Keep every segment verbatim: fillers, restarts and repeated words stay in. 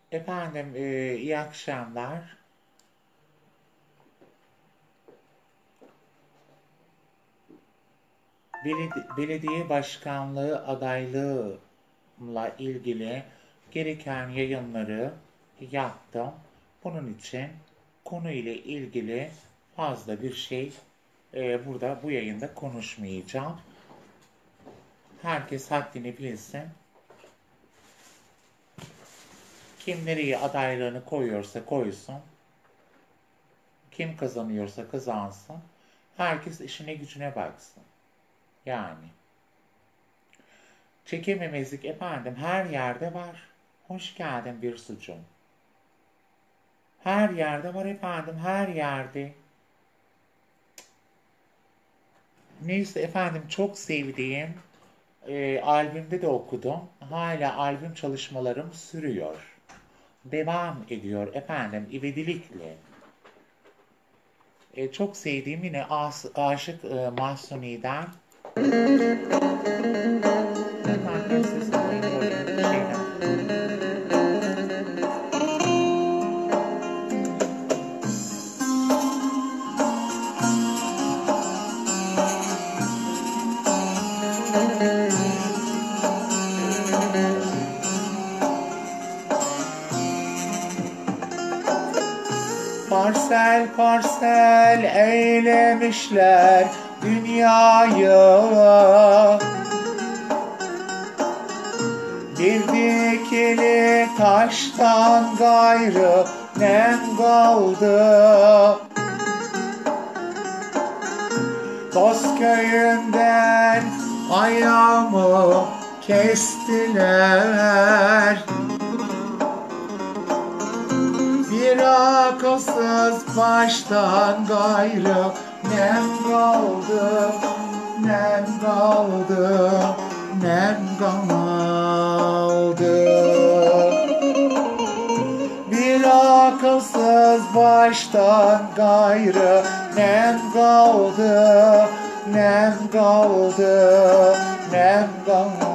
Efendim, e, iyi akşamlar. Beledi- belediye başkanlığı adaylığımla ilgili gereken yayınları yaptım. Bunun için konu ile ilgili fazla bir şey e, burada bu yayında konuşmayacağım. Herkes haddini bilsin. Kim nereye adaylığını koyuyorsa koysun. Kim kazanıyorsa kazansın. Herkes işine gücüne baksın. Yani. Çekememezlik efendim her yerde var. Hoş geldin bir sucum. Her yerde var efendim, her yerde. Neyse efendim, çok sevdiğim e, albümde de okudum. Hala albüm çalışmalarım sürüyor. Devam ediyor efendim, ivedilikle. E, çok sevdiğim yine As Aşık e, Mahsuni'den. Efendim siz alayım böyle şeyden. Parsel parsel eylemişler dünyayı. Bir dikili taştan gayrı nem kaldı. Dost köyünden ayağımı kestiler. Bir akılsız baştan gayrı nem kaldı, nem kaldı, nem kaldı. Bir akılsız baştan gayrı nem kaldı, nem kaldı, nem kaldı.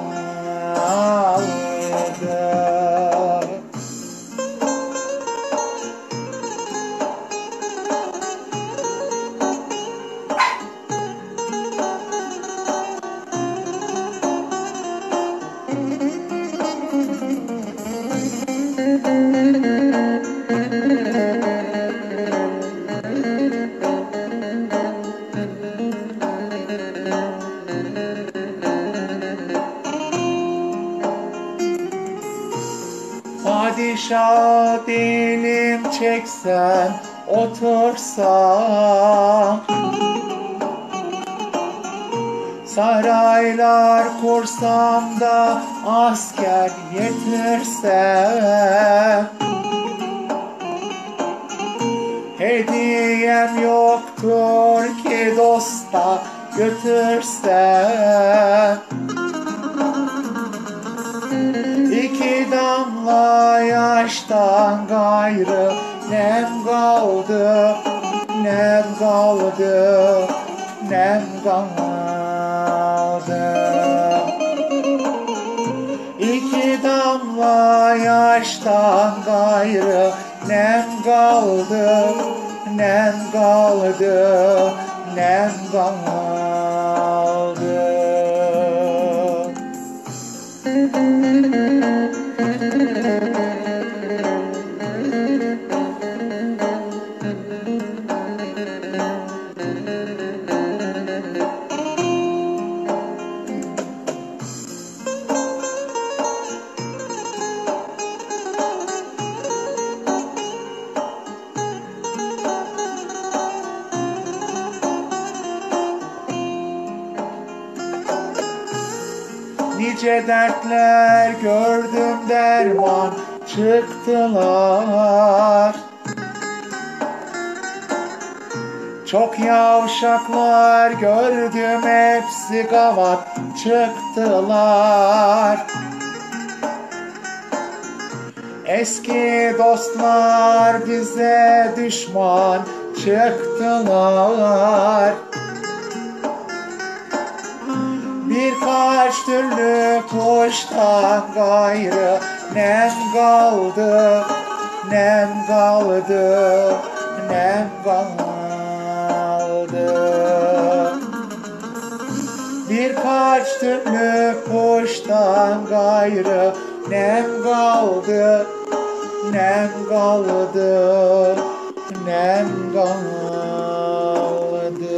Padişah dilim çeksen, otursam, saraylar kursam da asker yetirsem, hediyem yoktur ki dosta götürsem. İki damla yaştan gayrı nem kaldı, nem kaldı, nem kaldı. İki damla yaştan gayrı nem kaldı, nem kaldı, nem kaldı. Nice dertler gördüm, derman çıktılar. Çok yavşaklar gördüm, hepsi gavat çıktılar. Eski dostlar bize düşman çıktılar. Birkaç türlü kuştan gayrı Nem kaldı, nem kaldı, nem kaldı. Birkaç türlü kuştan gayrı nem kaldı, nem kaldı, nem kaldı.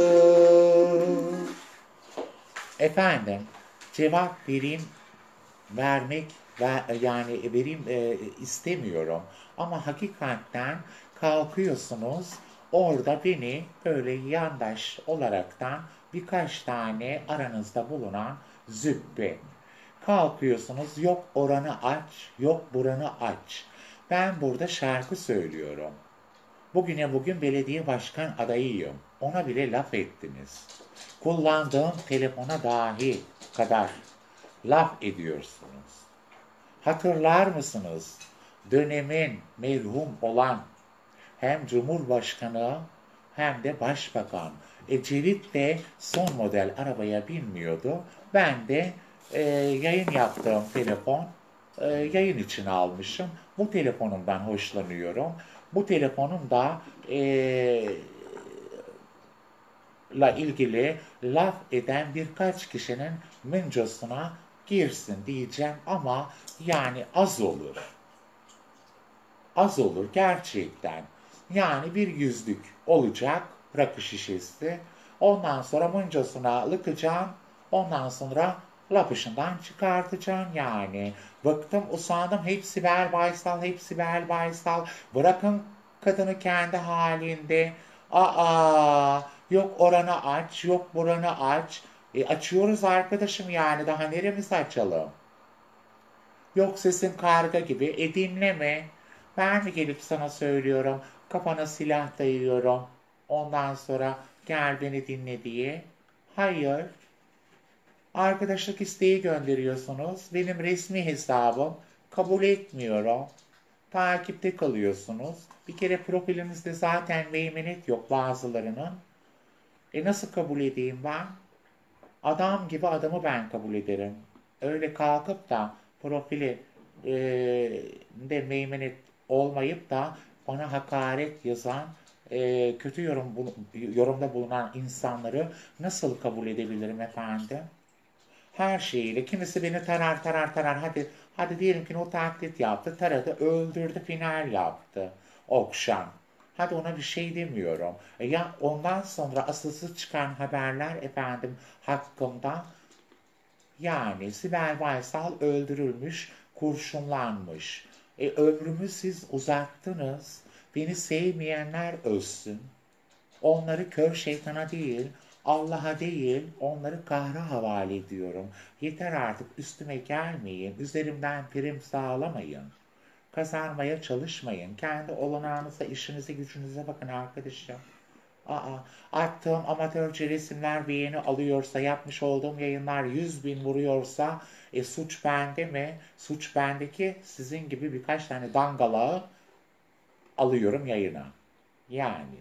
Efendim, cevap vereyim, vermek ve yani vereyim e, istemiyorum. Ama hakikaten kalkıyorsunuz, orada beni böyle yandaş olaraktan birkaç tane aranızda bulunan züppe. Kalkıyorsunuz, yok oranı aç, yok buranı aç. Ben burada şarkı söylüyorum. Bugüne bugün belediye başkan adayıyım. Ona bile laf ettiniz. Kullandığım telefona dahi kadar laf ediyorsunuz. Hatırlar mısınız? Dönemin merhum olan hem Cumhurbaşkanı hem de Başbakan Ecevit de son model arabaya binmiyordu. Ben de e, yayın yaptığım telefon e, yayın için almışım. Bu telefonumdan hoşlanıyorum. Bu telefonum da e, la ilgili laf eden birkaç kişinin mıncosuna girsin diyeceğim ama yani az olur. Az olur gerçekten. Yani bir yüzlük olacak rakı şişesi. Ondan sonra mıncosuna lıkacaksın. Ondan sonra lapışından çıkartacaksın yani. Bıktım usandım. Hepsi Sibel Baysal, hepsi Sibel Baysal. Bırakın kadını kendi halinde. Aa, yok oranı aç, yok buranı aç. E, açıyoruz arkadaşım yani daha neremizi açalım? Yok sesin karga gibi. E dinleme. Ben mi gelip sana söylüyorum, kafana silah dayıyorum, ondan sonra gel beni dinle diye. Hayır. Arkadaşlık isteği gönderiyorsunuz. Benim resmi hesabım. Kabul etmiyorum. Takipte kalıyorsunuz. Bir kere profilinizde zaten meymenet yok bazılarının. E nasıl kabul edeyim ben? Adam gibi adamı ben kabul ederim. Öyle kalkıp da profili e, de meymenet olmayıp da bana hakaret yazan, e, kötü yorum yorumda bulunan insanları nasıl kabul edebilirim efendim? Her şeyiyle. Kimisi beni tarar tarar tarar. Hadi hadi diyelim ki o taklit yaptı, taradı, öldürdü, final yaptı. Okşan. Hadi ona bir şey demiyorum. E ya ondan sonra asılsız çıkan haberler efendim hakkında yani Sibel Baysal öldürülmüş, kurşunlanmış. E ömrümü siz uzattınız. Beni sevmeyenler ölsün. Onları kör şeytana değil, Allah'a değil, onları kahra havale ediyorum. Yeter artık üstüme gelmeyin, üzerimden prim sağlamayın. Kazanmaya çalışmayın. Kendi olanağınıza, işinize, gücünüze bakın arkadaşım. Aa, attığım amatörce resimler beğeni alıyorsa, yapmış olduğum yayınlar yüz bin vuruyorsa, e, suç bende mi? Suç bendeki sizin gibi birkaç tane dangalağı alıyorum yayına. Yani.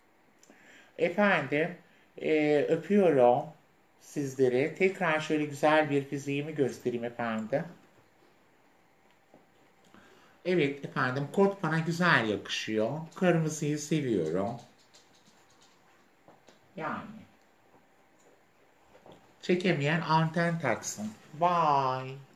Efendim, e, öpüyorum sizleri. Tekrar şöyle güzel bir fiziğimi göstereyim efendim. Evet efendim, kot bana güzel yakışıyor. Kırmızıyı seviyorum. Yani. Çekemeyen anten taksın. Bye.